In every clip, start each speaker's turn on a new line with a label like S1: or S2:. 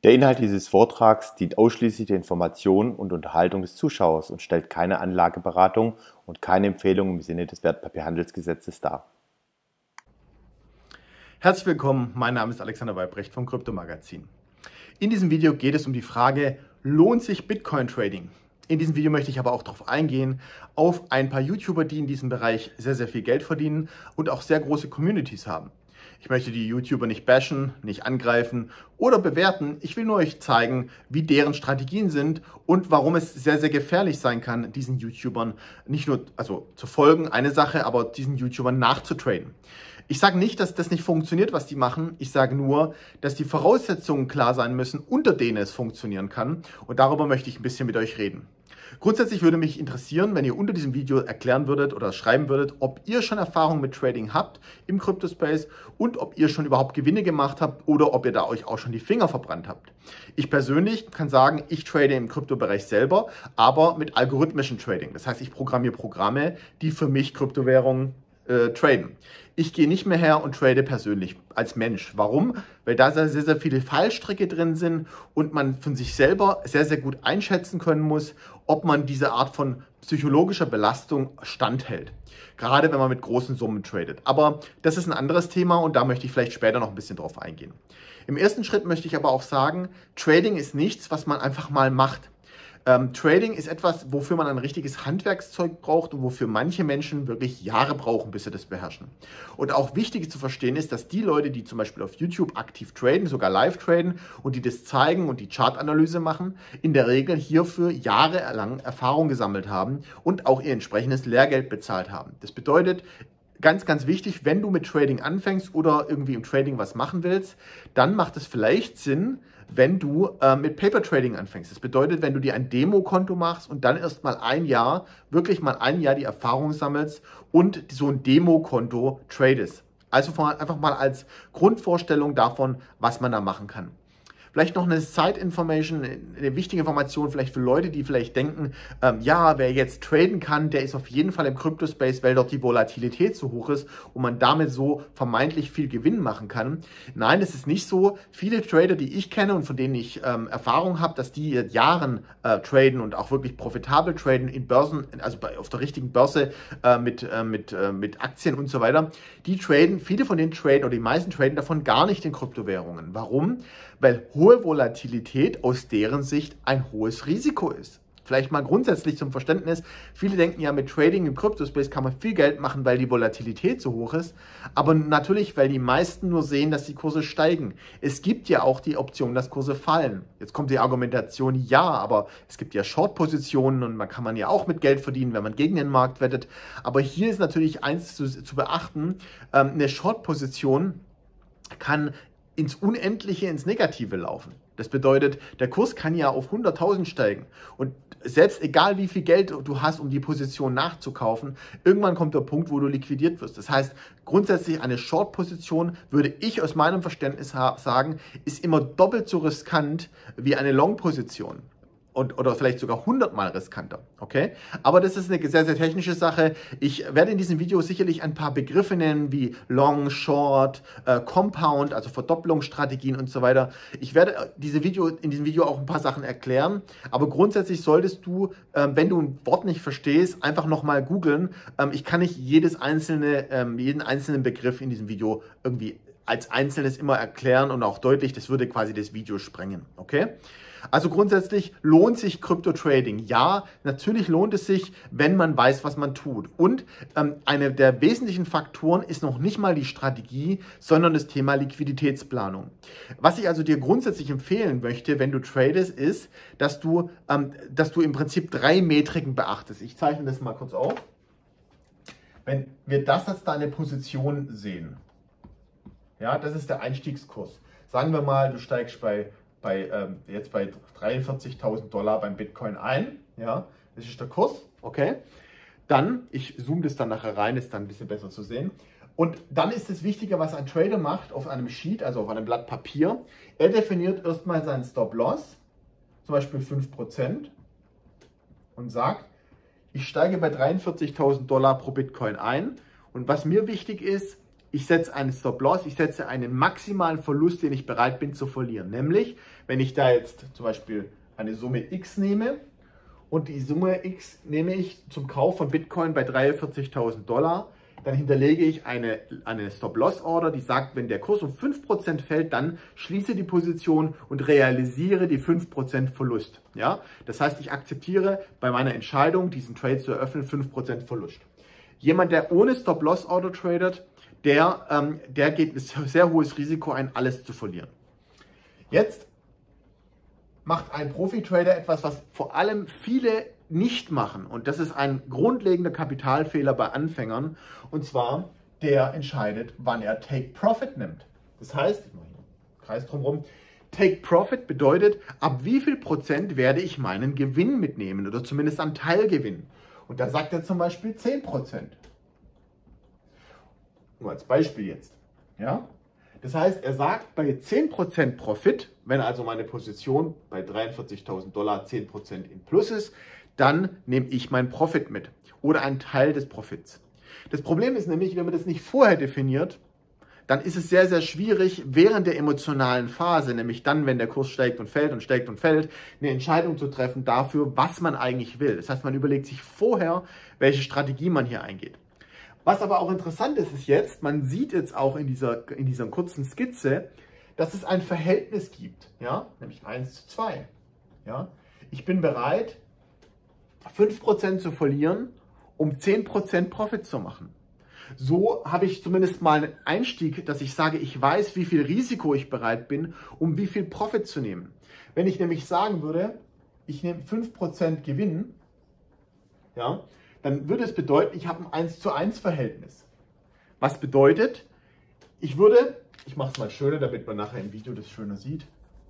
S1: Der Inhalt dieses Vortrags dient ausschließlich der Information und Unterhaltung des Zuschauers und stellt keine Anlageberatung und keine Empfehlung im Sinne des Wertpapierhandelsgesetzes dar.
S2: Herzlich willkommen, mein Name ist Alexander Weibrecht vom Kryptomagazin. In diesem Video geht es um die Frage, lohnt sich Bitcoin-Trading? In diesem Video möchte ich aber auch darauf eingehen, auf ein paar YouTuber, die in diesem Bereich sehr, sehr viel Geld verdienen und auch sehr große Communities haben. Ich möchte die YouTuber nicht bashen, nicht angreifen oder bewerten. Ich will nur euch zeigen, wie deren Strategien sind und warum es sehr, sehr gefährlich sein kann, diesen YouTubern nicht nur zu folgen, eine Sache, aber diesen YouTubern nachzutraden. Ich sage nicht, dass das nicht funktioniert, was die machen. Ich sage nur, dass die Voraussetzungen klar sein müssen, unter denen es funktionieren kann. Und darüber möchte ich ein bisschen mit euch reden. Grundsätzlich würde mich interessieren, wenn ihr unter diesem Video erklären würdet oder schreiben würdet, ob ihr schon Erfahrung mit Trading habt im Crypto-Space und ob ihr schon überhaupt Gewinne gemacht habt oder ob ihr da euch auch schon die Finger verbrannt habt. Ich persönlich kann sagen, ich trade im Kryptobereich selber, aber mit algorithmischem Trading. Das heißt, ich programmiere Programme, die für mich Kryptowährungen traden. Ich gehe nicht mehr her und trade persönlich als Mensch. Warum? Weil da sehr, sehr viele Fallstricke drin sind und man von sich selber sehr, sehr gut einschätzen können muss, ob man diese Art von psychologischer Belastung standhält. Gerade wenn man mit großen Summen tradet. Aber das ist ein anderes Thema und da möchte ich vielleicht später noch ein bisschen drauf eingehen. Im ersten Schritt möchte ich aber auch sagen, Trading ist nichts, was man einfach mal macht. Trading ist etwas, wofür man ein richtiges Handwerkszeug braucht und wofür manche Menschen wirklich Jahre brauchen, bis sie das beherrschen. Und auch wichtig zu verstehen ist, dass die Leute, die zum Beispiel auf YouTube aktiv traden, sogar live traden und die das zeigen und die Chartanalyse machen, in der Regel hierfür jahrelang Erfahrung gesammelt haben und auch ihr entsprechendes Lehrgeld bezahlt haben. Das bedeutet, ganz, ganz wichtig, wenn du mit Trading anfängst oder irgendwie im Trading was machen willst, dann macht es vielleicht Sinn, wenn du mit Paper Trading anfängst. Das bedeutet, wenn du dir ein Demokonto machst und dann erst mal wirklich mal ein Jahr die Erfahrung sammelst und so ein Demokonto tradest. Also einfach mal als Grundvorstellung davon, was man da machen kann. Vielleicht noch eine Side-Information, eine wichtige Information vielleicht für Leute, die vielleicht denken, ja, wer jetzt traden kann, der ist auf jeden Fall im Crypto-Space, weil dort die Volatilität so hoch ist und man damit so vermeintlich viel Gewinn machen kann. Nein, das ist nicht so. Viele Trader, die ich kenne und von denen ich Erfahrung habe, dass die seit Jahren traden und auch wirklich profitabel traden in Börsen, also auf der richtigen Börse mit Aktien und so weiter, die traden, viele von denen traden oder die meisten traden davon gar nicht in Kryptowährungen. Warum? Weil hohe Volatilität aus deren Sicht ein hohes Risiko ist. Vielleicht mal grundsätzlich zum Verständnis, viele denken ja, mit Trading im Crypto-Space kann man viel Geld machen, weil die Volatilität so hoch ist, aber natürlich, weil die meisten nur sehen, dass die Kurse steigen. Es gibt ja auch die Option, dass Kurse fallen. Jetzt kommt die Argumentation, ja, aber es gibt ja Short-Positionen und man kann ja auch mit Geld verdienen, wenn man gegen den Markt wettet. Aber hier ist natürlich eins zu beachten, eine Short-Position kann ins Unendliche, ins Negative laufen. Das bedeutet, der Kurs kann ja auf 100.000 steigen und selbst egal wie viel Geld du hast, um die Position nachzukaufen, irgendwann kommt der Punkt, wo du liquidiert wirst. Das heißt, grundsätzlich eine Short-Position, würde ich aus meinem Verständnis sagen, ist immer doppelt so riskant wie eine Long-Position. Oder vielleicht sogar 100-mal riskanter, okay? Aber das ist eine sehr, sehr technische Sache. Ich werde in diesem Video sicherlich ein paar Begriffe nennen, wie Long, Short, Compound, also Verdopplungsstrategien und so weiter. Ich werde in diesem Video auch ein paar Sachen erklären, aber grundsätzlich solltest du, wenn du ein Wort nicht verstehst, einfach nochmal googeln. Ich kann nicht jeden einzelnen Begriff in diesem Video irgendwie als Einzelnes immer erklären und auch deutlich, das würde quasi das Video sprengen, okay? Also grundsätzlich lohnt sich Krypto-Trading. Ja, natürlich lohnt es sich, wenn man weiß, was man tut. Und eine der wesentlichen Faktoren ist noch nicht mal die Strategie, sondern das Thema Liquiditätsplanung. Was ich also dir grundsätzlich empfehlen möchte, wenn du tradest, ist, dass du im Prinzip 3 Metriken beachtest. Ich zeichne das mal kurz auf. Wenn wir das als deine Position sehen, ja, das ist der Einstiegskurs. Sagen wir mal, du steigst jetzt bei 43.000 Dollar beim Bitcoin ein. Ja, das ist der Kurs. Okay. Dann, ich zoome das dann nachher rein, ist dann ein bisschen besser zu sehen. Und dann ist das Wichtige, was ein Trader macht auf einem Sheet, also auf einem Blatt Papier. Er definiert erstmal seinen Stop-Loss, zum Beispiel 5%, und sagt, ich steige bei 43.000 Dollar pro Bitcoin ein. Und was mir wichtig ist, ich setze einen Stop-Loss, ich setze einen maximalen Verlust, den ich bereit bin zu verlieren. Nämlich, wenn ich da jetzt zum Beispiel eine Summe X nehme und die Summe X nehme ich zum Kauf von Bitcoin bei 43.000 $, dann hinterlege ich eine Stop-Loss-Order, die sagt, wenn der Kurs um 5% fällt, dann schließe die Position und realisiere die 5% Verlust. Ja? Das heißt, ich akzeptiere bei meiner Entscheidung, diesen Trade zu eröffnen, 5% Verlust. Jemand, der ohne Stop-Loss-Order tradet, der geht ein sehr hohes Risiko ein, alles zu verlieren. Jetzt macht ein Profi-Trader etwas, was vor allem viele nicht machen. Und das ist ein grundlegender Kapitalfehler bei Anfängern. Und zwar, der entscheidet, wann er Take Profit nimmt. Das heißt, ich mache hier einen Kreis drumherum, Take Profit bedeutet, ab wie viel Prozent werde ich meinen Gewinn mitnehmen oder zumindest einen Teilgewinn. Und da sagt er zum Beispiel 10%. Nur als Beispiel jetzt. Ja? Das heißt, er sagt, bei 10% Profit, wenn also meine Position bei 43.000 $, 10% in Plus ist, dann nehme ich meinen Profit mit oder einen Teil des Profits. Das Problem ist nämlich, wenn man das nicht vorher definiert, dann ist es sehr, sehr schwierig, während der emotionalen Phase, nämlich dann, wenn der Kurs steigt und fällt und steigt und fällt, eine Entscheidung zu treffen dafür, was man eigentlich will. Das heißt, man überlegt sich vorher, welche Strategie man hier eingeht. Was aber auch interessant ist, ist jetzt, man sieht jetzt auch in dieser kurzen Skizze, dass es ein Verhältnis gibt, ja? Nämlich 1:2. Ja? Ich bin bereit, 5% zu verlieren, um 10% Profit zu machen. So habe ich zumindest mal einen Einstieg, dass ich sage, ich weiß, wie viel Risiko ich bereit bin, um wie viel Profit zu nehmen. Wenn ich nämlich sagen würde, ich nehme 5% Gewinn, ja, dann würde es bedeuten, ich habe ein 1:1 Verhältnis. Was bedeutet, ich mache es mal schöner, damit man nachher im Video das schöner sieht.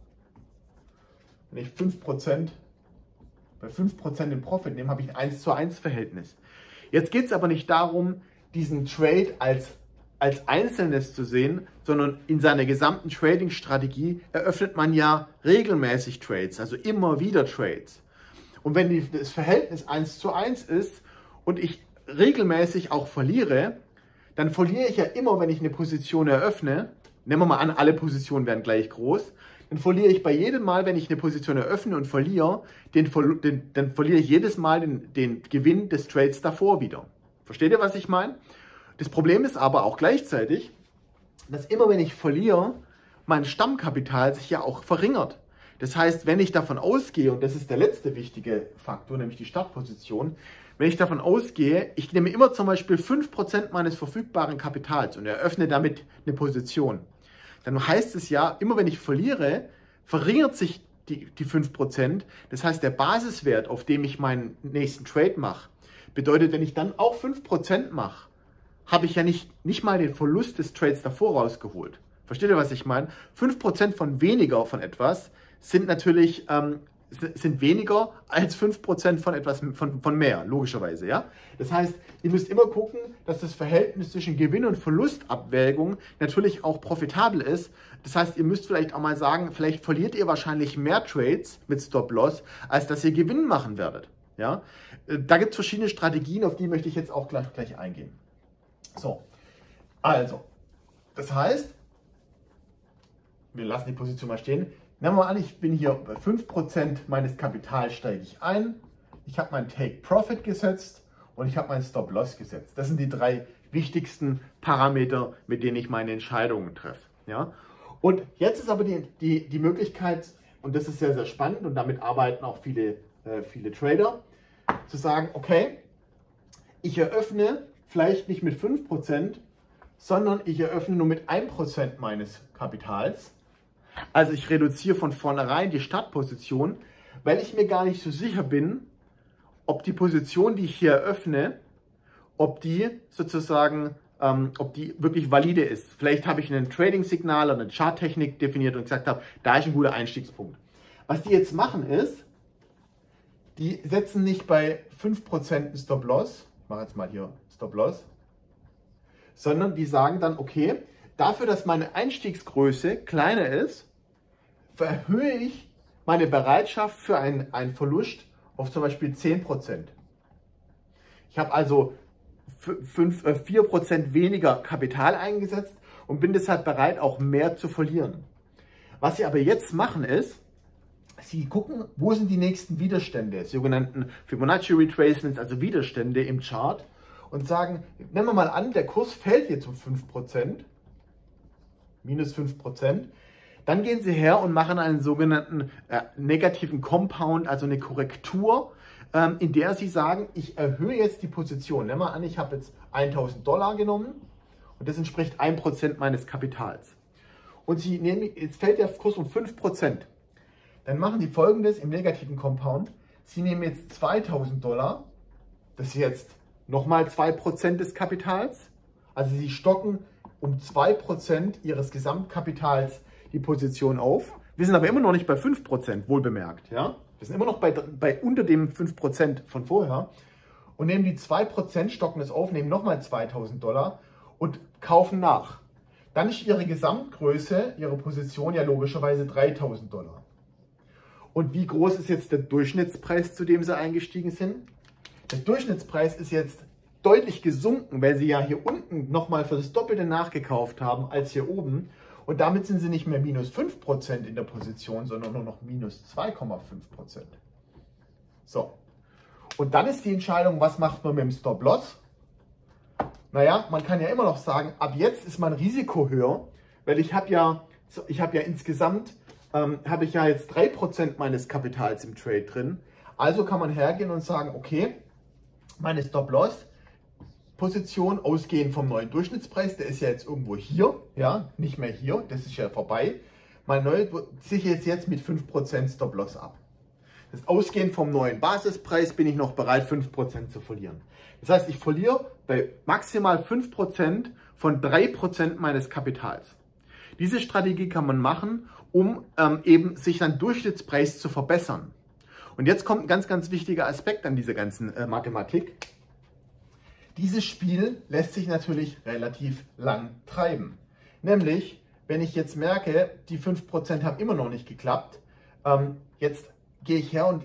S2: Wenn ich 5% bei 5% im Profit nehme, habe ich ein 1:1 Verhältnis. Jetzt geht es aber nicht darum, diesen Trade als Einzelnes zu sehen, sondern in seiner gesamten Trading-Strategie eröffnet man ja regelmäßig Trades, also immer wieder Trades. Und wenn das Verhältnis 1:1 ist und ich regelmäßig auch verliere, dann verliere ich ja immer, wenn ich eine Position eröffne. Nehmen wir mal an, alle Positionen werden gleich groß. Dann verliere ich bei jedem Mal, wenn ich eine Position eröffne und verliere, dann verliere ich jedes Mal den Gewinn des Trades davor wieder. Versteht ihr, was ich meine? Das Problem ist aber auch gleichzeitig, dass immer wenn ich verliere, mein Stammkapital sich ja auch verringert. Das heißt, wenn ich davon ausgehe, und das ist der letzte wichtige Faktor, nämlich die Startposition, wenn ich davon ausgehe, ich nehme immer zum Beispiel 5% meines verfügbaren Kapitals und eröffne damit eine Position, dann heißt es ja, immer wenn ich verliere, verringert sich die 5%. Das heißt, der Basiswert, auf dem ich meinen nächsten Trade mache, bedeutet, wenn ich dann auch 5% mache, habe ich ja nicht mal den Verlust des Trades davor rausgeholt. Versteht ihr, was ich meine? 5% von weniger von etwas sind natürlich sind weniger als 5% von etwas von mehr, logischerweise. Ja? Das heißt, ihr müsst immer gucken, dass das Verhältnis zwischen Gewinn- und Verlustabwägung natürlich auch profitabel ist. Das heißt, ihr müsst vielleicht auch mal sagen, vielleicht verliert ihr wahrscheinlich mehr Trades mit Stop-Loss, als dass ihr Gewinn machen werdet. Ja? Da gibt es verschiedene Strategien, auf die möchte ich jetzt auch gleich eingehen. So, also, das heißt, wir lassen die Position mal stehen. Nehmen wir mal an, ich bin hier bei 5% meines Kapitals steige ich ein. Ich habe meinen Take Profit gesetzt und ich habe meinen Stop Loss gesetzt. Das sind die 3 wichtigsten Parameter, mit denen ich meine Entscheidungen treffe. Ja? Und jetzt ist aber die Möglichkeit, und das ist sehr, sehr spannend und damit arbeiten auch viele Trader, zu sagen, okay, ich eröffne vielleicht nicht mit 5%, sondern ich eröffne nur mit 1% meines Kapitals. Also ich reduziere von vornherein die Startposition, weil ich mir gar nicht so sicher bin, ob die Position, die ich hier eröffne, ob die sozusagen, ob die wirklich valide ist. Vielleicht habe ich ein Trading-Signal oder eine Charttechnik definiert und gesagt habe, da ist ein guter Einstiegspunkt. Was die jetzt machen ist, die setzen nicht bei 5% einen Stop-Loss, ich mache jetzt mal hier Stop-Loss, sondern die sagen dann, okay, dafür, dass meine Einstiegsgröße kleiner ist, erhöhe ich meine Bereitschaft für einen Verlust auf zum Beispiel 10%. Ich habe also 4% weniger Kapital eingesetzt und bin deshalb bereit, auch mehr zu verlieren. Was Sie aber jetzt machen ist, Sie gucken, wo sind die nächsten Widerstände, sogenannten Fibonacci Retracements, also Widerstände im Chart, und sagen, nehmen wir mal an, der Kurs fällt jetzt um 5%, minus 5%, dann gehen Sie her und machen einen sogenannten negativen Compound, also eine Korrektur, in der Sie sagen, ich erhöhe jetzt die Position. Nehmen wir an, ich habe jetzt $1.000 genommen und das entspricht 1% meines Kapitals. Und Sie nehmen, jetzt fällt der Kurs um 5%. Dann machen Sie Folgendes im negativen Compound. Sie nehmen jetzt $2.000, das ist jetzt nochmal 2% des Kapitals. Also Sie stocken um 2% Ihres Gesamtkapitals die Position auf. Wir sind aber immer noch nicht bei 5%, wohlbemerkt. Ja? Wir sind immer noch bei unter dem 5% von vorher. Und nehmen die 2%, stocken es auf, nehmen nochmal $2.000 und kaufen nach. Dann ist Ihre Gesamtgröße, Ihre Position ja logischerweise $3.000. Und wie groß ist jetzt der Durchschnittspreis, zu dem Sie eingestiegen sind? Der Durchschnittspreis ist jetzt deutlich gesunken, weil Sie ja hier unten nochmal für das Doppelte nachgekauft haben als hier oben. Und damit sind Sie nicht mehr minus 5% in der Position, sondern nur noch minus 2,5%. So. Und dann ist die Entscheidung, was macht man mit dem Stop-Loss? Naja, man kann ja immer noch sagen, ab jetzt ist mein Risiko höher, weil ich habe ja insgesamt habe ich ja jetzt 3% meines Kapitals im Trade drin. Also kann man hergehen und sagen, okay, meine Stop-Loss-Position ausgehend vom neuen Durchschnittspreis, der ist ja jetzt irgendwo hier, ja, nicht mehr hier, das ist ja vorbei. Mein neues sichere jetzt mit 5% Stop-Loss ab. Das ausgehend vom neuen Basispreis bin ich noch bereit, 5% zu verlieren. Das heißt, ich verliere bei maximal 5% von 3% meines Kapitals. Diese Strategie kann man machen, um eben sich dann Durchschnittspreis zu verbessern. Und jetzt kommt ein ganz, ganz wichtiger Aspekt an dieser ganzen Mathematik. Dieses Spiel lässt sich natürlich relativ lang treiben. Nämlich, wenn ich jetzt merke, die 5% haben immer noch nicht geklappt, jetzt gehe ich her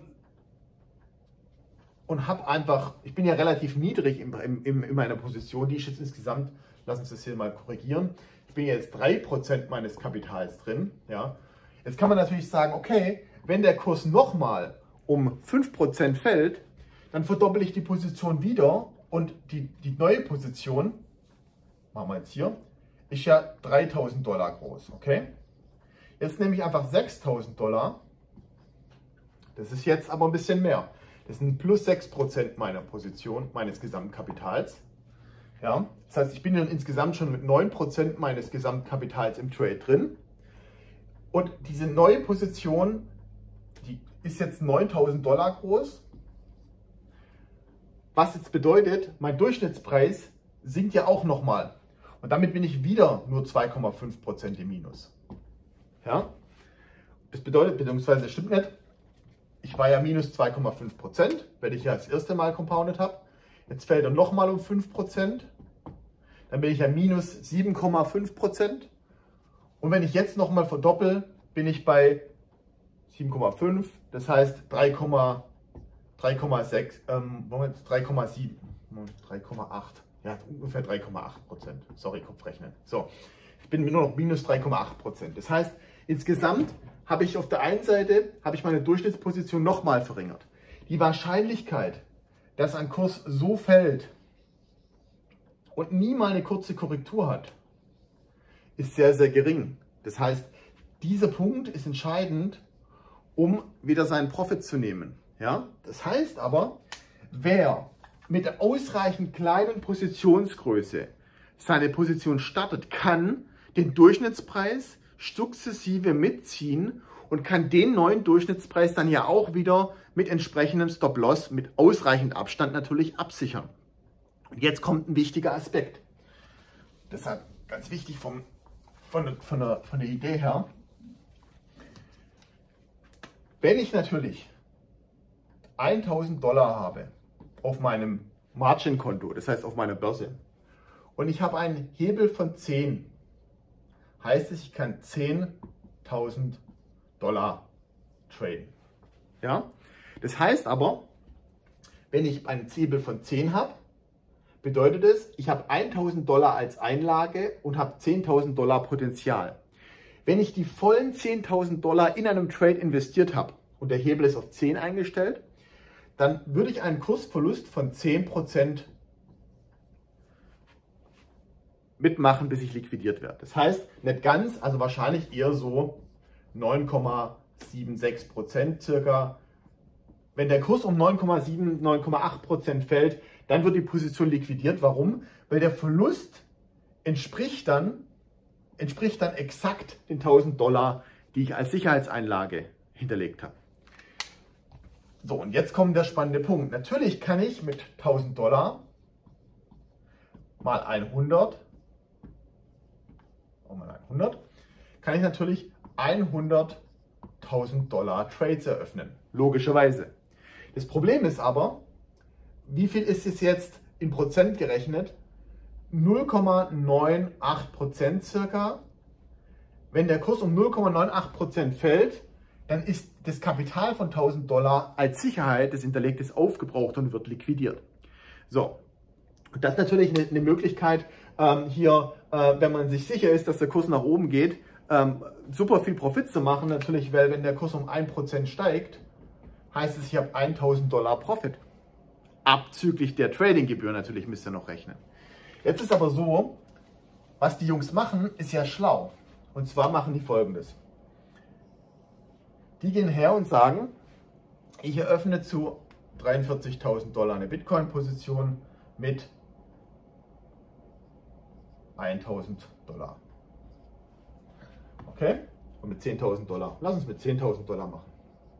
S2: und habe einfach, ich bin ja relativ niedrig in meiner Position, die ist jetzt insgesamt, lass uns das hier mal korrigieren, ich bin jetzt 3% meines Kapitals drin. Ja. Jetzt kann man natürlich sagen, okay, wenn der Kurs nochmal um 5% fällt, dann verdoppel ich die Position wieder und die neue Position, machen wir jetzt hier, ist ja $3.000 groß. Okay? Jetzt nehme ich einfach $6.000, das ist jetzt aber ein bisschen mehr. Das sind plus 6% meiner Position, meines Gesamtkapitals. Ja, das heißt, ich bin dann insgesamt schon mit 9% meines Gesamtkapitals im Trade drin. Und diese neue Position, die ist jetzt $9.000 groß. Was jetzt bedeutet, mein Durchschnittspreis sinkt ja auch nochmal. Und damit bin ich wieder nur 2,5% im Minus. Ja, das bedeutet, beziehungsweise das stimmt nicht, ich war ja minus 2,5%, weil ich ja das erste Mal compounded habe. Jetzt fällt er nochmal um 5%. Dann bin ich ja minus 7,5%. Und wenn ich jetzt nochmal verdoppel, bin ich bei 7,5. Das heißt 3,6, 3,7, 3,8. Ja, ungefähr 3,8%. Sorry, Kopfrechnen. So, ich bin nur noch minus 3,8%. Das heißt, insgesamt habe ich auf der einen Seite meine Durchschnittsposition nochmal verringert. Die Wahrscheinlichkeit, dass ein Kurs so fällt und nie mal eine kurze Korrektur hat, ist sehr, sehr gering. Das heißt, dieser Punkt ist entscheidend, um wieder seinen Profit zu nehmen. Ja? Das heißt aber, wer mit der ausreichend kleinen Positionsgröße seine Position startet, kann den Durchschnittspreis sukzessive mitziehen und kann den neuen Durchschnittspreis dann ja auch wieder mit entsprechendem Stop-Loss, mit ausreichend Abstand natürlich absichern. Und jetzt kommt ein wichtiger Aspekt. Deshalb ganz wichtig von der Idee her. Wenn ich natürlich $1.000 habe auf meinem Margin-Konto, das heißt auf meiner Börse, und ich habe einen Hebel von 10, heißt es, ich kann $10.000 traden. Ja? Das heißt aber, wenn ich einen Hebel von 10 habe, bedeutet es, ich habe 1.000 Dollar als Einlage und habe 10.000 Dollar Potenzial. Wenn ich die vollen 10.000 Dollar in einem Trade investiert habe und der Hebel ist auf 10 eingestellt, dann würde ich einen Kursverlust von 10% mitmachen, bis ich liquidiert werde. Das heißt, nicht ganz, also wahrscheinlich eher so 9,76% circa. Wenn der Kurs um 9,7, 9,8% fällt, dann wird die Position liquidiert. Warum? Weil der Verlust entspricht dann exakt den 1.000 Dollar, die ich als Sicherheitseinlage hinterlegt habe. So, und jetzt kommt der spannende Punkt. Natürlich kann ich mit 1.000 Dollar mal 100, kann ich natürlich 100.000 Dollar Trades eröffnen. Logischerweise. Das Problem ist aber, wie viel ist es jetzt in Prozent gerechnet? 0,98% circa. Wenn der Kurs um 0,98% fällt, dann ist das Kapital von 1.000 Dollar als Sicherheit des Hinterlegtes aufgebraucht und wird liquidiert. So, und das ist natürlich eine Möglichkeit, hier, wenn man sich sicher ist, dass der Kurs nach oben geht, super viel Profit zu machen. Natürlich, weil wenn der Kurs um 1% steigt, heißt es, ich habe 1.000 Dollar Profit. Abzüglich der Tradinggebühr natürlich müsst ihr noch rechnen. Jetzt ist aber so, was die Jungs machen, ist ja schlau. Und zwar machen die Folgendes. Die gehen her und sagen, ich eröffne zu 43.000 Dollar eine Bitcoin-Position mit 1.000 Dollar. Okay? Und mit 10.000 Dollar. Lass uns mit 10.000 Dollar machen.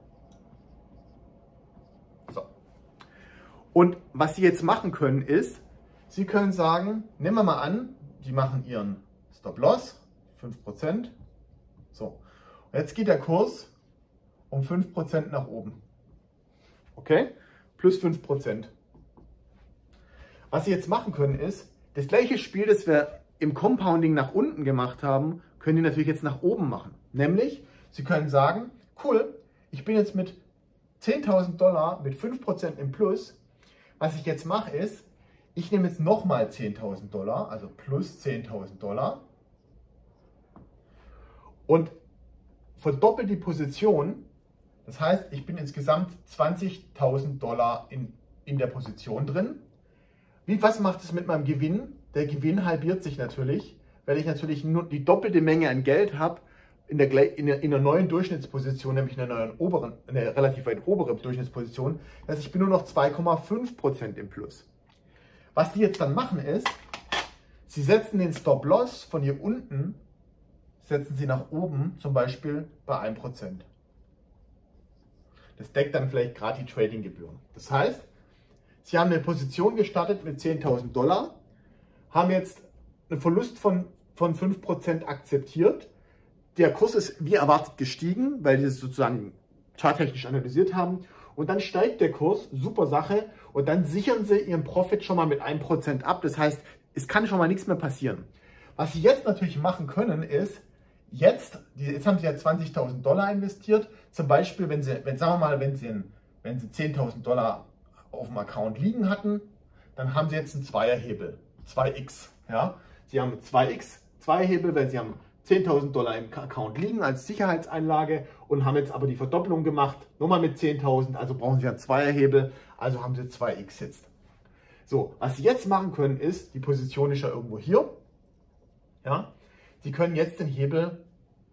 S2: So. Und was Sie jetzt machen können ist, Sie können sagen, nehmen wir mal an, die machen ihren Stop-Loss, 5%. So. Und jetzt geht der Kurs um 5% nach oben. Okay? Plus 5%. Was Sie jetzt machen können ist, das gleiche Spiel, das wir im Compounding nach unten gemacht haben, können die natürlich jetzt nach oben machen. Nämlich, Sie können sagen, cool, ich bin jetzt mit 10.000 Dollar mit 5% im Plus. Was ich jetzt mache ist, ich nehme jetzt nochmal 10.000 Dollar, also plus 10.000 Dollar und verdoppel die Position. Das heißt, ich bin insgesamt 20.000 Dollar in der Position drin. Was macht es mit meinem Gewinn? Der Gewinn halbiert sich natürlich, weil ich natürlich nur die doppelte Menge an Geld habe in der neuen Durchschnittsposition, nämlich in einer relativ weit oberen Durchschnittsposition. Das heißt, ich bin nur noch 2,5% im Plus. Was die jetzt dann machen ist, sie setzen den Stop-Loss von hier unten, setzen sie nach oben, zum Beispiel bei 1%. Das deckt dann vielleicht gerade die Tradinggebühren. Das heißt, Sie haben eine Position gestartet mit 10.000 Dollar, haben jetzt einen Verlust von 5% akzeptiert. Der Kurs ist wie erwartet gestiegen, weil sie es sozusagen charttechnisch analysiert haben. Und dann steigt der Kurs, super Sache, und dann sichern Sie Ihren Profit schon mal mit 1% ab. Das heißt, es kann schon mal nichts mehr passieren. Was Sie jetzt natürlich machen können, ist, jetzt haben Sie ja 20.000 Dollar investiert. Zum Beispiel, wenn Sie 10.000 Dollar auf dem Account liegen hatten, dann haben Sie jetzt einen Zweierhebel, 2x. Ja? Sie haben 2x, Zweierhebel, weil Sie haben 10.000 Dollar im Account liegen als Sicherheitseinlage und haben jetzt aber die Verdoppelung gemacht, nochmal mit 10.000, also brauchen Sie einen Zweierhebel, also haben Sie 2x jetzt. So, was Sie jetzt machen können ist, die Position ist ja irgendwo hier, ja? Sie können jetzt den Hebel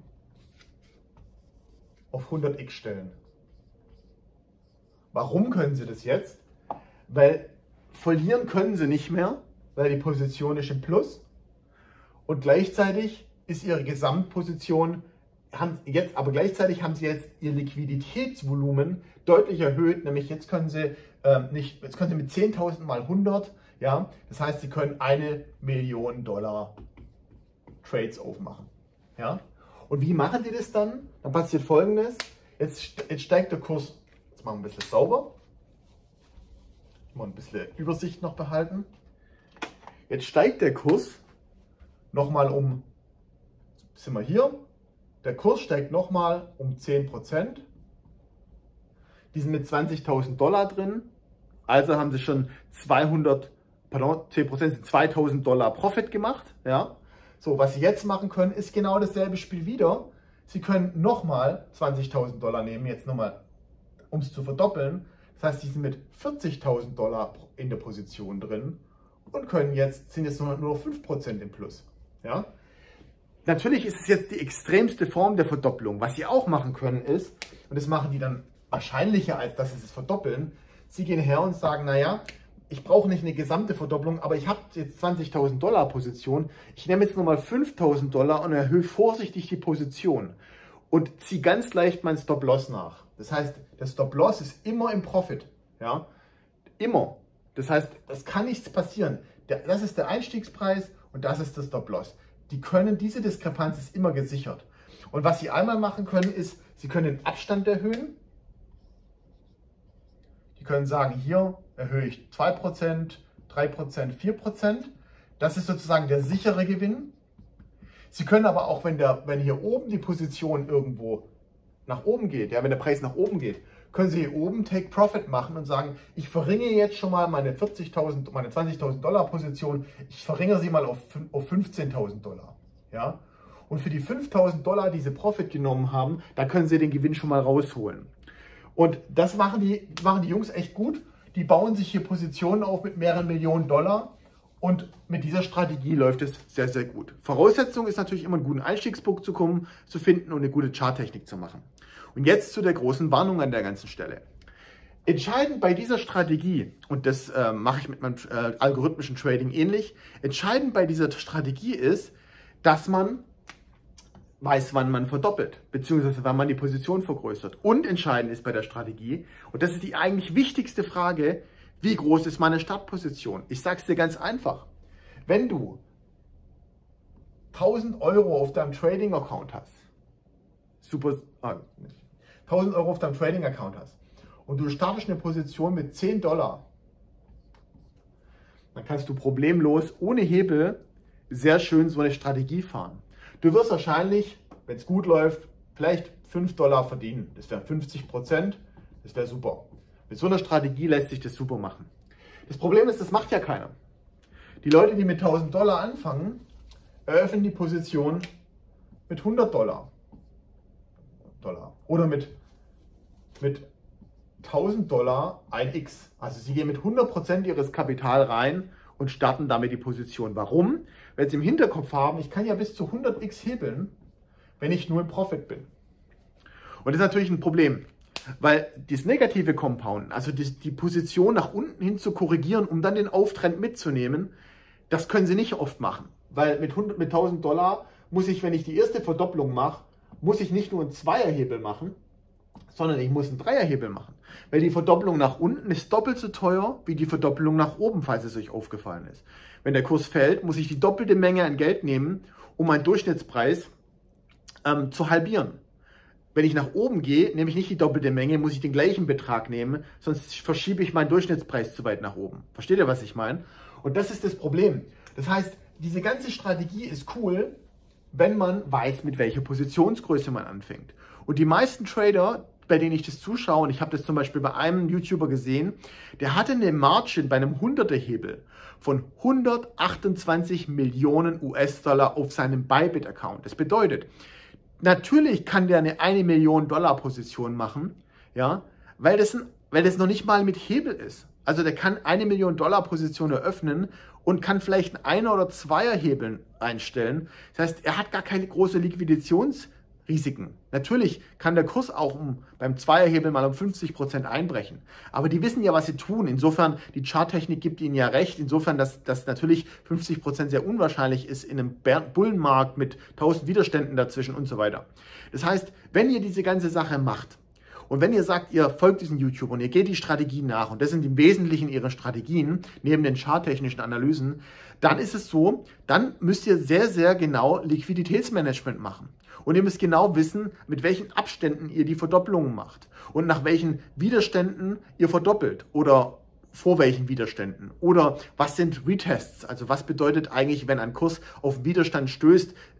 S2: auf 100x stellen. Warum können Sie das jetzt? Weil verlieren können Sie nicht mehr, weil die Position ist im Plus und gleichzeitig ist Ihre Gesamtposition, aber gleichzeitig haben Sie jetzt Ihr Liquiditätsvolumen deutlich erhöht, nämlich jetzt können Sie mit 10.000 mal 100, ja, das heißt, Sie können 1 Million Dollar Trades aufmachen, ja. Und wie machen Sie das dann? Dann passiert Folgendes, jetzt steigt der Kurs, jetzt machen wir ein bisschen sauber, mal ein bisschen Übersicht noch behalten. Jetzt steigt der Kurs nochmal sind wir hier, der Kurs steigt nochmal um 10%. Die sind mit 20.000 Dollar drin, also haben Sie schon 200 pardon, 10% sind $2.000 Profit gemacht. Ja? So, was Sie jetzt machen können, ist genau dasselbe Spiel wieder. Sie können nochmal $20.000 nehmen, jetzt nochmal, um es zu verdoppeln. Das heißt, Sie sind mit $40.000 in der Position drin und sind jetzt nur noch 5% im Plus. Ja? Natürlich ist es jetzt die extremste Form der Verdopplung. Was Sie auch machen können ist, und das machen die dann wahrscheinlicher, als dass Sie es verdoppeln, Sie gehen her und sagen, naja, ich brauche nicht eine gesamte Verdopplung, aber ich habe jetzt $20.000 Position. Ich nehme jetzt nochmal $5.000 und erhöhe vorsichtig die Position und ziehe ganz leicht mein Stop-Loss nach. Das heißt, der Stop-Loss ist immer im Profit. Ja? Immer. Das heißt, es kann nichts passieren. Das ist der Einstiegspreis und das ist der Stop-Loss. Diese Diskrepanz ist immer gesichert. Und was Sie einmal machen können, ist, Sie können den Abstand erhöhen. Die können sagen, hier erhöhe ich 2%, 3%, 4%. Das ist sozusagen der sichere Gewinn. Sie können aber auch, wenn hier oben die Position irgendwo nach oben geht, ja, wenn der Preis nach oben geht, können Sie hier oben Take Profit machen und sagen, ich verringere jetzt schon mal meine $20.000 Position, ich verringere sie mal auf $15.000. Ja? Und für die $5.000, die Sie Profit genommen haben, da können Sie den Gewinn schon mal rausholen. Und das machen die Jungs echt gut. Die bauen sich hier Positionen auf mit mehreren Millionen Dollar. Und mit dieser Strategie läuft es sehr, sehr gut. Voraussetzung ist natürlich immer einen guten Einstiegspunkt zu finden und eine gute Charttechnik zu machen. Und jetzt zu der großen Warnung an der ganzen Stelle. Entscheidend bei dieser Strategie, und das mache ich mit meinem algorithmischen Trading ähnlich, entscheidend bei dieser Strategie ist, dass man weiß, wann man verdoppelt, beziehungsweise wann man die Position vergrößert. Und entscheidend ist bei der Strategie, und das ist die eigentlich wichtigste Frage, wie groß ist meine Startposition? Ich sage es dir ganz einfach. Wenn du 1.000 Euro auf deinem Trading-Account hast, 1.000 Euro auf deinem Trading-Account hast und du startest eine Position mit $10, dann kannst du problemlos ohne Hebel sehr schön so eine Strategie fahren. Du wirst wahrscheinlich, wenn es gut läuft, vielleicht $5 verdienen. Das wären 50%, das wäre super. Mit so einer Strategie lässt sich das super machen. Das Problem ist, das macht ja keiner. Die Leute, die mit $1.000 anfangen, eröffnen die Position mit $100. Oder mit $1.000 ein X. Also sie gehen mit 100% ihres Kapital rein und starten damit die Position. Warum? Weil sie im Hinterkopf haben, ich kann ja bis zu 100x hebeln, wenn ich nur im Profit bin. Und das ist natürlich ein Problem, weil das negative Compounden, also die Position nach unten hin zu korrigieren, um dann den Auftrend mitzunehmen, das können sie nicht oft machen. Weil mit $1.000 muss ich, wenn ich die erste Verdopplung mache, muss ich nicht nur einen Zweierhebel machen, sondern ich muss einen Dreierhebel machen. Weil die Verdopplung nach unten ist doppelt so teuer wie die Verdopplung nach oben, falls es euch aufgefallen ist. Wenn der Kurs fällt, muss ich die doppelte Menge an Geld nehmen, um meinen Durchschnittspreis zu halbieren. Wenn ich nach oben gehe, nehme ich nicht die doppelte Menge, muss ich den gleichen Betrag nehmen, sonst verschiebe ich meinen Durchschnittspreis zu weit nach oben. Versteht ihr, was ich meine? Und das ist das Problem. Das heißt, diese ganze Strategie ist cool, wenn man weiß, mit welcher Positionsgröße man anfängt. Und die meisten Trader, bei denen ich das zuschaue, und ich habe das zum Beispiel bei einem YouTuber gesehen, der hatte eine Margin bei einem 100er-Hebel von 128 Millionen US-Dollar auf seinem Bybit-Account. Das bedeutet, natürlich kann der eine 1 Million Dollar Position machen, ja, weil das noch nicht mal mit Hebel ist. Also der kann 1 Million Dollar Position eröffnen und kann vielleicht einen Einer- oder Zweierhebeln einstellen. Das heißt, er hat gar keine große Liquidationsrisiken. Natürlich kann der Kurs auch beim Zweierhebel mal um 50% einbrechen. Aber die wissen ja, was sie tun. Insofern, die Charttechnik gibt ihnen ja recht. Insofern, dass natürlich 50% sehr unwahrscheinlich ist in einem Bullenmarkt mit 1000 Widerständen dazwischen und so weiter. Das heißt, wenn ihr diese ganze Sache macht und wenn ihr sagt, ihr folgt diesen YouTube und ihr geht die Strategien nach, und das sind im Wesentlichen ihre Strategien, neben den charttechnischen Analysen, dann ist es so, dann müsst ihr sehr, sehr genau Liquiditätsmanagement machen. Und ihr müsst genau wissen, mit welchen Abständen ihr die Verdoppelungen macht und nach welchen Widerständen ihr verdoppelt oder vor welchen Widerständen. Oder was sind Retests, also was bedeutet eigentlich, wenn ein Kurs auf Widerstand stößt,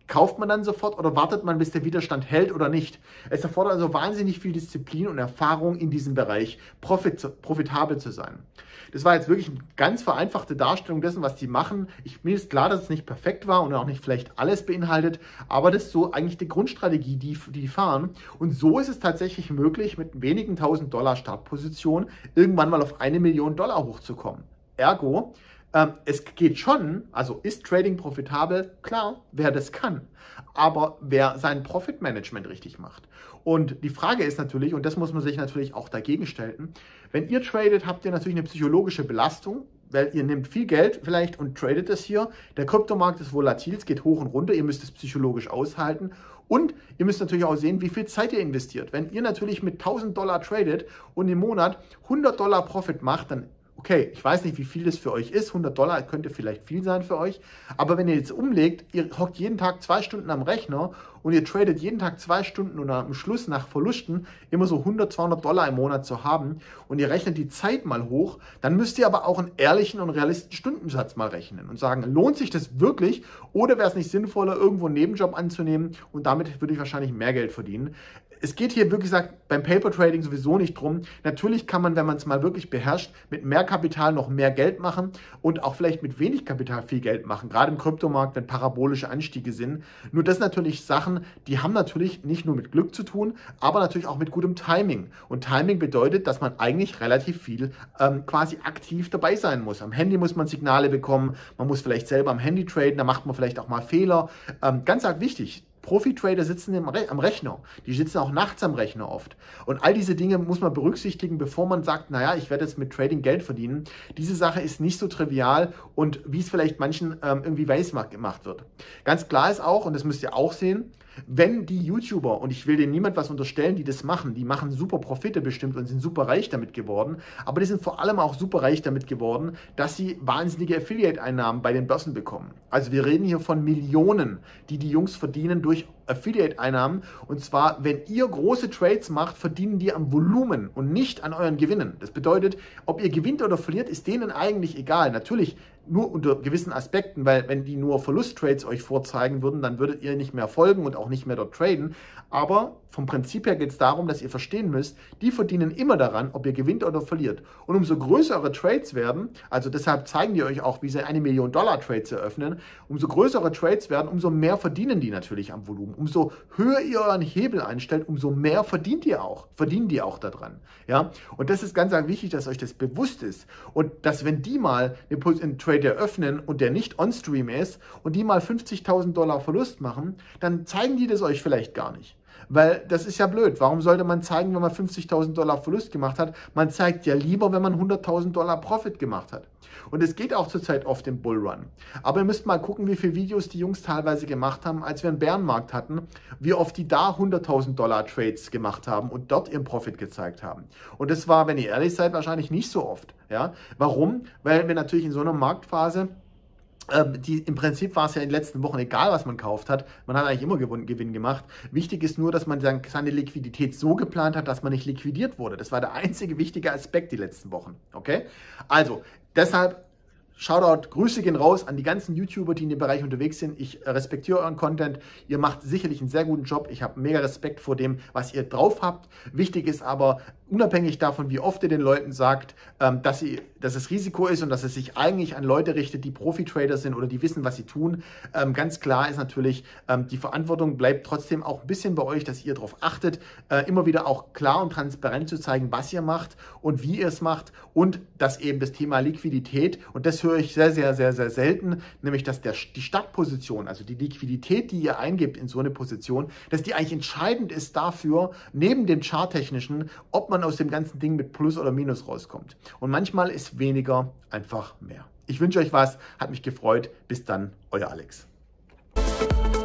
S2: Kauft man dann sofort oder wartet man, bis der Widerstand hält oder nicht? Es erfordert also wahnsinnig viel Disziplin und Erfahrung in diesem Bereich, profitabel zu sein. Das war jetzt wirklich eine ganz vereinfachte Darstellung dessen, was die machen. Mir ist klar, dass es nicht perfekt war und auch nicht vielleicht alles beinhaltet, aber das ist so eigentlich die Grundstrategie, die fahren. Und so ist es tatsächlich möglich, mit wenigen $1000 Startposition irgendwann mal auf $1 Million hochzukommen. Ergo, es geht schon, also ist Trading profitabel? Klar, wer das kann, aber wer sein Profitmanagement richtig macht. Und die Frage ist natürlich, und das muss man sich natürlich auch dagegen stellen, wenn ihr tradet, habt ihr natürlich eine psychologische Belastung, weil ihr nehmt viel Geld vielleicht und tradet es hier. Der Kryptomarkt ist volatil, es geht hoch und runter, ihr müsst es psychologisch aushalten. Und ihr müsst natürlich auch sehen, wie viel Zeit ihr investiert. Wenn ihr natürlich mit $1000 tradet und im Monat $100 Profit macht, dann okay, ich weiß nicht, wie viel das für euch ist. $100 könnte vielleicht viel sein für euch. Aber wenn ihr jetzt umlegt, ihr hockt jeden Tag 2 Stunden am Rechner und ihr tradet jeden Tag 2 Stunden und am Schluss nach Verlusten immer so $100, $200 im Monat zu haben und ihr rechnet die Zeit mal hoch, dann müsst ihr aber auch einen ehrlichen und realistischen Stundensatz mal rechnen und sagen, lohnt sich das wirklich oder wäre es nicht sinnvoller, irgendwo einen Nebenjob anzunehmen und damit würde ich wahrscheinlich mehr Geld verdienen. Es geht hier wirklich gesagt beim Paper Trading sowieso nicht drum. Natürlich kann man, wenn man es mal wirklich beherrscht, mit mehr Kapital noch mehr Geld machen und auch vielleicht mit wenig Kapital viel Geld machen, gerade im Kryptomarkt, wenn parabolische Anstiege sind. Nur das sind natürlich Sachen, die haben natürlich nicht nur mit Glück zu tun, aber natürlich auch mit gutem Timing. Und Timing bedeutet, dass man eigentlich relativ viel quasi aktiv dabei sein muss. Am Handy muss man Signale bekommen, man muss vielleicht selber am Handy traden, da macht man vielleicht auch mal Fehler. Ganz arg wichtig. Profi-Trader sitzen am Rechner. Die sitzen auch nachts am Rechner oft. Und all diese Dinge muss man berücksichtigen, bevor man sagt, naja, ich werde jetzt mit Trading Geld verdienen. Diese Sache ist nicht so trivial und wie es vielleicht manchen irgendwie weiß gemacht wird. Ganz klar ist auch, und das müsst ihr auch sehen, wenn die YouTuber, und ich will denen niemand was unterstellen, die das machen, die machen super Profite bestimmt und sind super reich damit geworden, aber die sind vor allem auch super reich damit geworden, dass sie wahnsinnige Affiliate-Einnahmen bei den Börsen bekommen. Also wir reden hier von Millionen, die die Jungs verdienen durch Affiliate-Einnahmen. Und zwar, wenn ihr große Trades macht, verdienen die am Volumen und nicht an euren Gewinnen. Das bedeutet, ob ihr gewinnt oder verliert, ist denen eigentlich egal. Natürlich nur unter gewissen Aspekten, weil wenn die nur Verlusttrades euch vorzeigen würden, dann würdet ihr nicht mehr folgen und auch nicht mehr dort traden. Aber vom Prinzip her geht es darum, dass ihr verstehen müsst, die verdienen immer daran, ob ihr gewinnt oder verliert. Und umso größer eure Trades werden, also deshalb zeigen die euch auch, wie sie $1 Million Trades eröffnen, umso größere Trades werden, umso mehr verdienen die natürlich am Volumen. Umso höher ihr euren Hebel einstellt, umso mehr verdienen die auch daran. Ja? Und das ist ganz, ganz wichtig, dass euch das bewusst ist. Und dass, wenn die mal einen Trade eröffnen und der nicht on-stream ist und die mal $50.000 Verlust machen, dann zeigen die das euch vielleicht gar nicht. Weil das ist ja blöd. Warum sollte man zeigen, wenn man $50.000 Verlust gemacht hat? Man zeigt ja lieber, wenn man $100.000 Profit gemacht hat. Und es geht auch zurzeit oft im Bullrun. Aber ihr müsst mal gucken, wie viele Videos die Jungs teilweise gemacht haben, als wir einen Bärenmarkt hatten, wie oft die da $100.000 Trades gemacht haben und dort ihren Profit gezeigt haben. Und das war, wenn ihr ehrlich seid, wahrscheinlich nicht so oft. Ja? Warum? Weil wir natürlich in so einer Marktphase, im Prinzip war es ja in den letzten Wochen egal, was man gekauft hat. Man hat eigentlich immer Gewinn gemacht. Wichtig ist nur, dass man dann seine Liquidität so geplant hat, dass man nicht liquidiert wurde. Das war der einzige wichtige Aspekt die letzten Wochen. Okay? Also, deshalb Shoutout, Grüße gehen raus an die ganzen YouTuber, die in dem Bereich unterwegs sind. Ich respektiere euren Content. Ihr macht sicherlich einen sehr guten Job. Ich habe mega Respekt vor dem, was ihr drauf habt. Wichtig ist aber, unabhängig davon, wie oft ihr den Leuten sagt, dass es Risiko ist und dass es sich eigentlich an Leute richtet, die Profi-Trader sind oder die wissen, was sie tun. Ganz klar ist natürlich, die Verantwortung bleibt trotzdem auch ein bisschen bei euch, dass ihr darauf achtet, immer wieder auch klar und transparent zu zeigen, was ihr macht und wie ihr es macht und dass eben das Thema Liquidität, und das höre ich sehr, sehr, sehr, sehr selten, nämlich dass die Startposition, also die Liquidität, die ihr eingebt in so eine Position, dass die eigentlich entscheidend ist dafür, neben dem Charttechnischen, ob man aus dem ganzen Ding mit Plus oder Minus rauskommt. Und manchmal ist weniger einfach mehr. Ich wünsche euch was, hat mich gefreut. Bis dann, euer Alex.